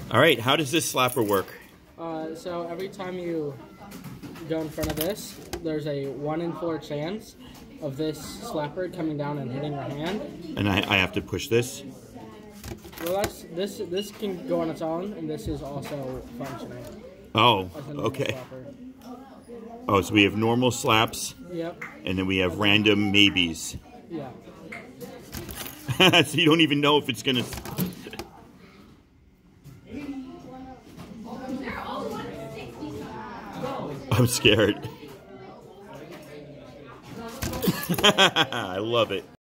All right, how does this slapper work? So every time you go in front of this, there's a 1 in 4 chance of this slapper coming down and hitting your hand. And I have to push this? Well, this can go on its own, and this is also functioning. Oh, okay. Slapper. Oh, so we have normal slaps. Yep. And then we have random maybes. Yeah. So you don't even know if it's gonna. I'm scared. I love it.